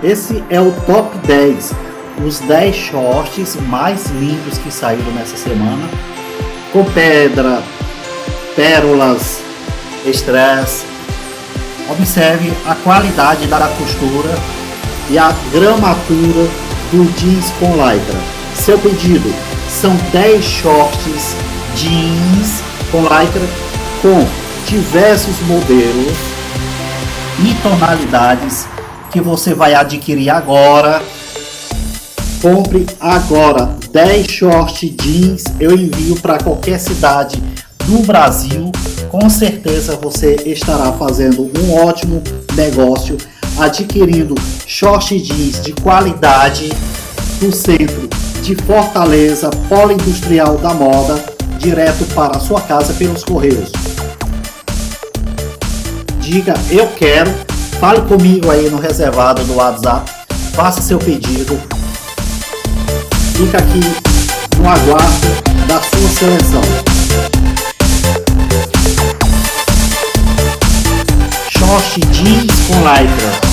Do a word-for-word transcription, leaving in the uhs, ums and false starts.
Esse é o top dez, os dez shorts mais lindos que saíram nessa semana, com pedra, pérolas, estresse. Observe a qualidade da costura e a gramatura do jeans com lycra. Seu pedido são dez shorts jeans com lycra com diversos modelos e tonalidades que você vai adquirir agora. Compre agora dez shorts jeans, eu envio para qualquer cidade do Brasil. Com certeza você estará fazendo um ótimo negócio adquirindo short jeans de qualidade do centro de Fortaleza, Polo Industrial da Moda, direto para a sua casa pelos correios. Diga eu quero, fale comigo aí no reservado do WhatsApp, faça seu pedido, fica aqui no aguardo da sua seleção. Short jeans com lycra.